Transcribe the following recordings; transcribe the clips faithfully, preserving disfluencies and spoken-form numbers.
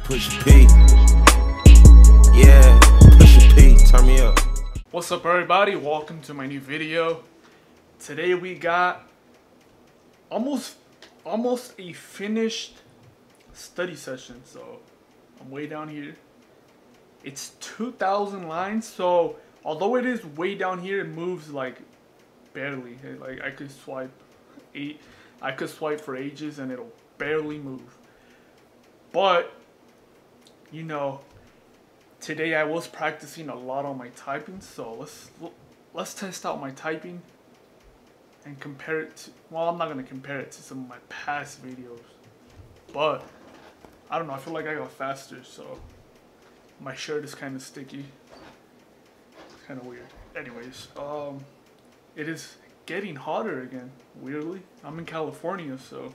Push P. Yeah, Push P, turn me up. What's up everybody, welcome to my new video. Today we got almost almost a finished study session. So I'm way down here. It's two thousand lines, so although it is way down here, it moves like barely. Like I could swipe eight I could swipe for ages and it'll barely move. But you know, today I was practicing a lot on my typing, so let's let's test out my typing and compare it to, well, I'm not gonna compare it to some of my past videos, but I don't know, I feel like I got faster, so my shirt is kind of sticky. It's kind of weird. Anyways, um, it is getting hotter again, weirdly. I'm in California, so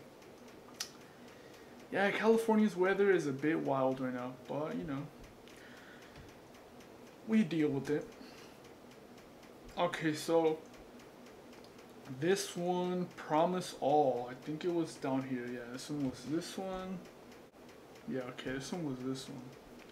yeah, California's weather is a bit wild right now, but you know, we deal with it. Okay, so this one, Promise All, I think it was down here. Yeah, this one was this one. Yeah, okay, this one was this one.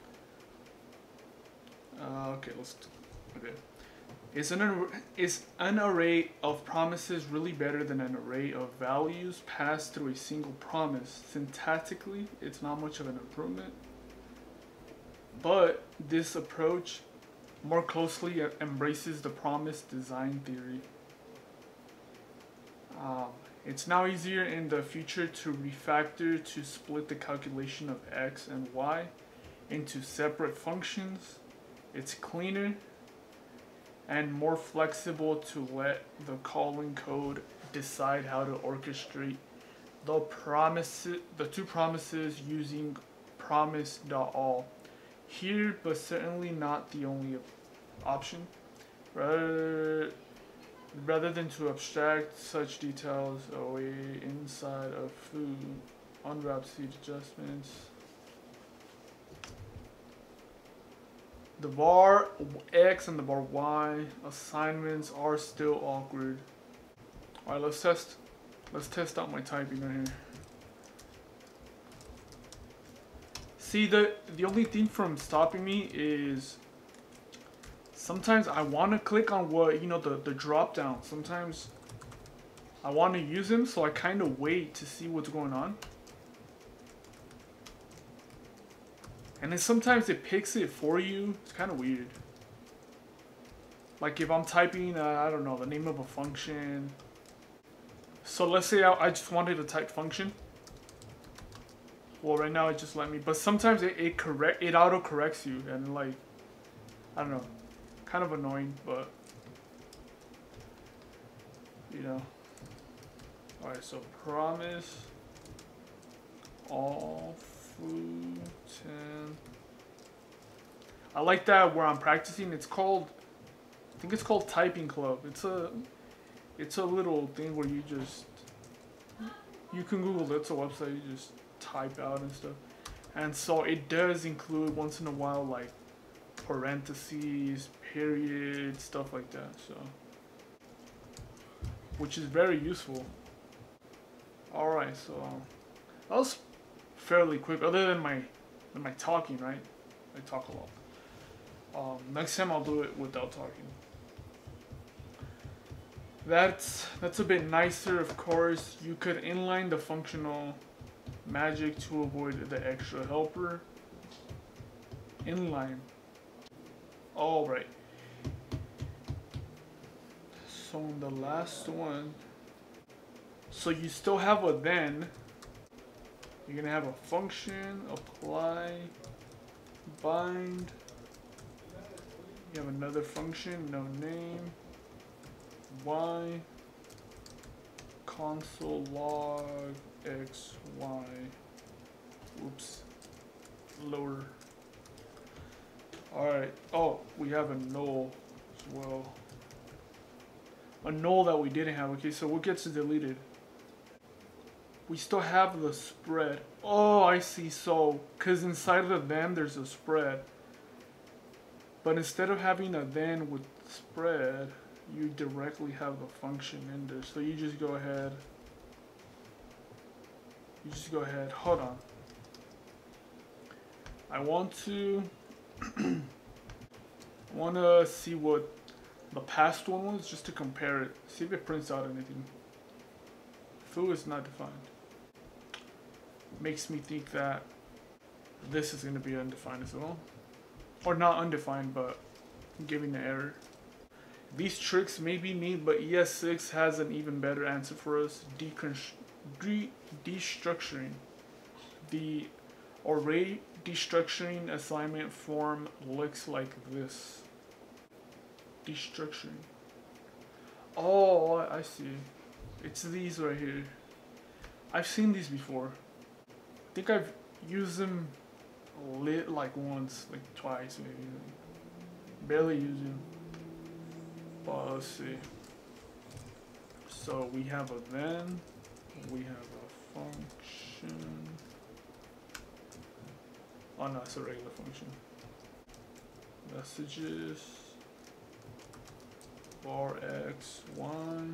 Uh, okay, let's, okay. Is an, is an array of promises really better than an array of values passed through a single promise? Syntactically, it's not much of an improvement, but this approach more closely embraces the promise design theory. Um, it's now easier in the future to refactor to split the calculation of x and y into separate functions. It's cleaner and more flexible to let the calling code decide how to orchestrate the promises, the two promises using promise.all. Here, but certainly not the only option. Rather, rather than to abstract such details away inside of foo, unwrap seed adjustments. The var X and the var Y assignments are still awkward. Alright, let's test let's test out my typing right here. See, the the only thing from stopping me is sometimes I want to click on what, you know, the, the drop down. Sometimes I want to use them, so I kind of wait to see what's going on. And then sometimes it picks it for you. It's kind of weird. Like if I'm typing, uh, I don't know, the name of a function. So let's say I, I just wanted to type function. Well, right now it just let me. But sometimes it, it correct it auto corrects you, and like, I don't know, kind of annoying, but you know. All right, so promise all foo ten. I like that where I'm practicing. It's called, I think it's called Typing Club. It's a, it's a little thing where you just, you can Google it. It's a website. You just type out and stuff. And so it does include once in a while like parentheses, period, stuff like that. So, which is very useful. All right, so um, that was fairly quick, other than my than my talking, right? I talk a lot. Um, next time I'll do it without talking. That's that's a bit nicer, of course. You could inline the functional magic to avoid the extra helper. Inline. All right. So in the last one, so you still have a then. You're gonna have a function, apply, bind. You have another function, no name, y, console log x, y. Oops, lower. Alright, oh, we have a null as well. A null that we didn't have. Okay, so what gets deleted? We still have the spread. Oh, I see. So, because inside of the then there's a spread. But instead of having a then with spread, you directly have the function in there. So you just go ahead. You just go ahead. Hold on. I want to I want to see what the past one was, just to compare it, see if it prints out anything. Foo is not defined. Makes me think that this is going to be undefined as well. Or not undefined, but giving the error. These tricks may be neat, but E S six has an even better answer for us. De destructuring. The array destructuring assignment form looks like this. Destructuring. Oh, I see. It's these right here. I've seen these before. I think I've used them lit like once, like twice maybe. Barely use them. But let's see. So we have a then, we have a function. Oh no, it's a regular function. Messages, bar x, y.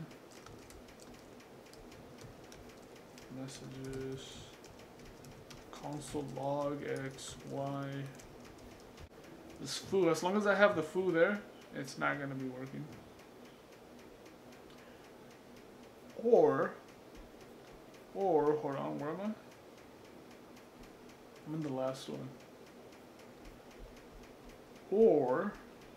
Messages, console log x, y. This foo, as long as I have the foo there, it's not gonna be working. Or, or, hold on, where am I? I'm in the last one. Or,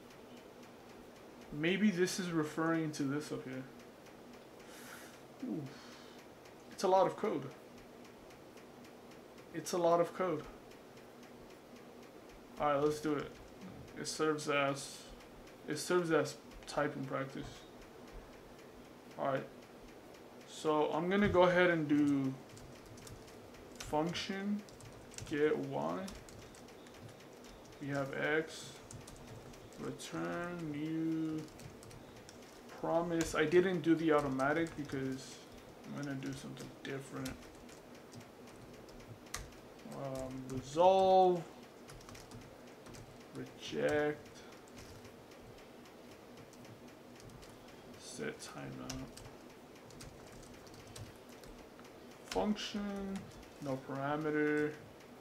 maybe this is referring to this up here. Ooh. It's a lot of code. It's a lot of code. Alright, let's do it. It serves as, it serves as typing practice. Alright. So I'm gonna go ahead and do function get y. We have x, return new promise. I didn't do the automatic because I'm gonna do something different. Um, resolve, reject, set timeout. Function, no parameter,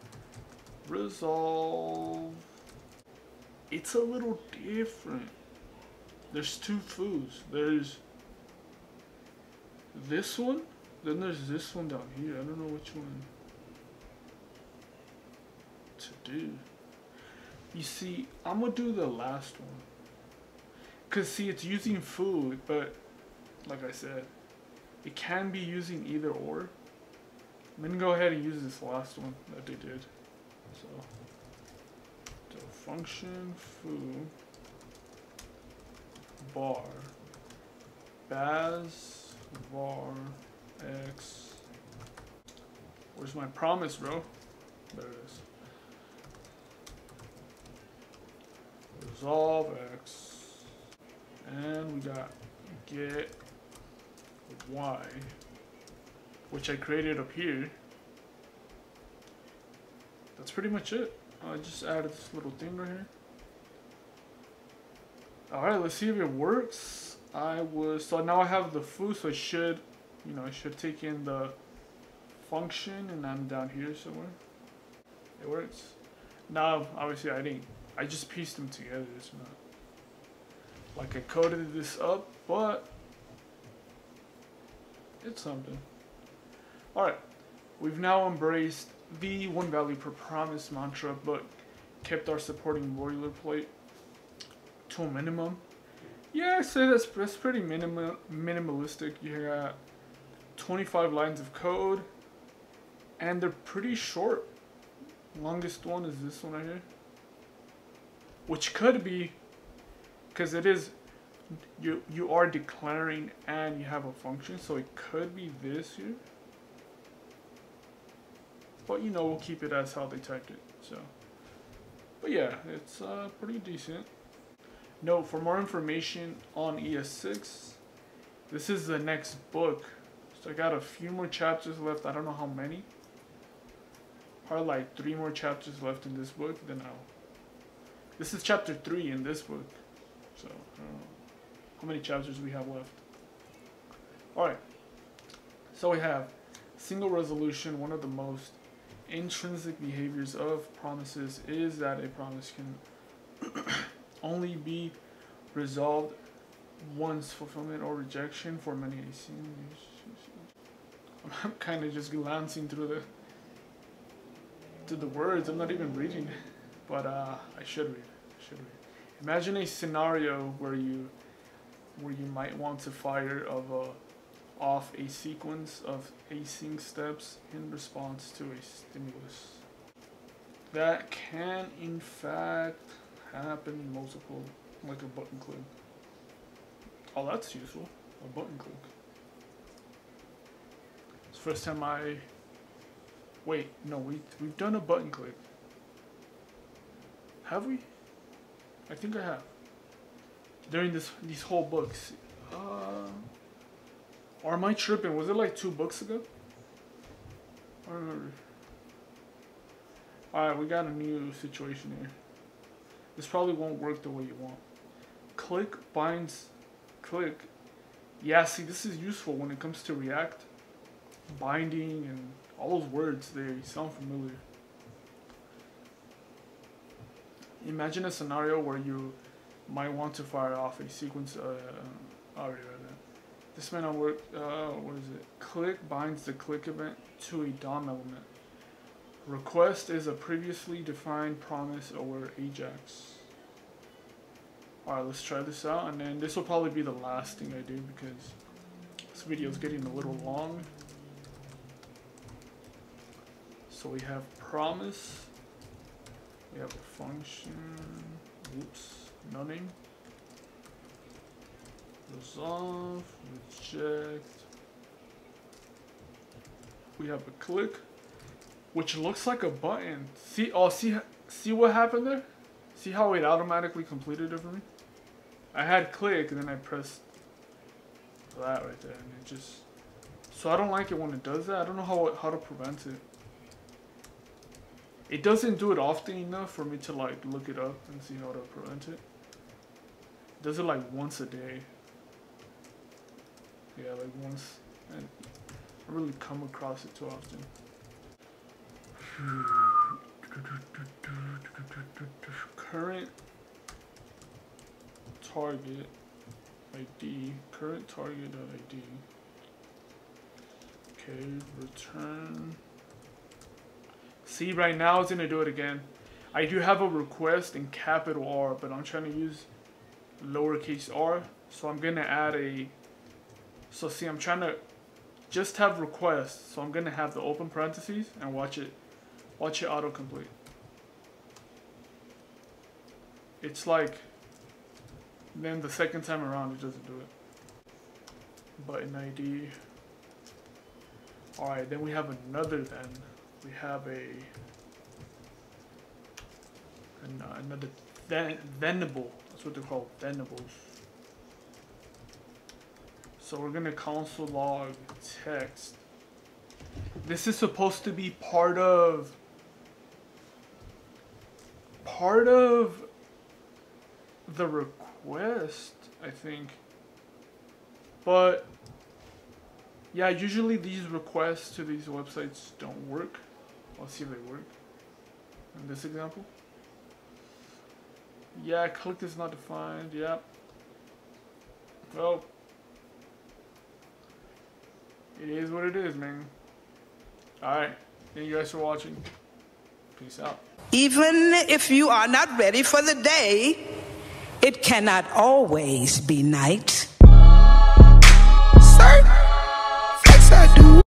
resolve. It's a little different. There's two foos. There's this one, then there's this one down here. I don't know which one to do. You see, I'm gonna do the last one. Cause see, it's using foo, but like I said, it can be using either or. I'm gonna go ahead and use this last one that they did. So, so function foo bar baz var x. Where's my promise, bro? There it is. Resolve x, and we got get y, which I created up here. That's pretty much it. I just added this little thing right here. Alright, let's see if it works. I was, so now I have the foo, so it should, you know, it should take in the function, and I'm down here somewhere. It works. Now, obviously I didn't, I just pieced them together. It's not like I coded this up, but it's something. Alright, we've now embraced the one value per promise mantra, but kept our supporting boilerplate to a minimum. Yeah, I'd say that's, that's pretty minimal, minimalistic. You got twenty-five lines of code, and they're pretty short. Longest one is this one right here, which could be, because it is, you you are declaring and you have a function, so it could be this here. But you know, we'll keep it as how they typed it. So, but yeah, it's uh, pretty decent. Note, for more information on E S six, this is the next book. So I got a few more chapters left. I don't know how many. Probably like three more chapters left in this book. Then I'll. This is chapter three in this book. So I don't know how many chapters we have left. All right. So we have single resolution, one of the most intrinsic behaviors of promises is that a promise can only be resolved once fulfillment or rejection for many scenes. I'm kind of just glancing through the through the words. I'm not even reading, but uh, I should read. I should read. Imagine a scenario where you where you might want to fire of a off a sequence of async steps in response to a stimulus. That can in fact happen multiple, like a button click. Oh, that's useful. A button click. It's the first time I... Wait, no, we, we've done a button click. Have we? I think I have. During this these whole books. Uh, or am I tripping? Was it like two books ago? I don't remember. Alright, we got a new situation here. This probably won't work the way you want. Click binds click. Yeah, see, this is useful when it comes to React. Binding and all those words, they sound familiar. Imagine a scenario where you might want to fire off a sequence. Uh, I already read that. This may not work. Uh, what is it? Click binds the click event to a D O M element. Request is a previously defined promise over Ajax. Alright, let's try this out, and then this will probably be the last thing I do because this video is getting a little long. So we have promise. We have a function. Oops, nonning. Resolve, reject. We have a click, which looks like a button. See, oh, see, see what happened there? See how it automatically completed it for me? I had click, and then I pressed that right there, and it just. So I don't like it when it does that. I don't know how how to prevent it. It doesn't do it often enough for me to like look it up and see how to prevent it. It does it like once a day. Yeah, like once, and I really come across it too often. Current target I D, current target I D. Okay, return. See, right now it's gonna do it again. I do have a request in capital R, but I'm trying to use lowercase r, so I'm gonna add a. So see, I'm trying to just have requests, so I'm gonna have the open parentheses and watch it, watch it autocomplete. It's like, then the second time around it doesn't do it. Button I D. Alright, then we have another then. We have a, an, uh, another then, thenable. That's what they're called, thenables. So we're gonna console log text. This is supposed to be part of, part of the request, I think. But yeah, usually these requests to these websites don't work. Let's see if they work. In this example. Yeah, click is not defined. Yeah. Well, it is what it is, man. Alright. Thank you guys for watching. Peace out. Even if you are not ready for the day, it cannot always be night.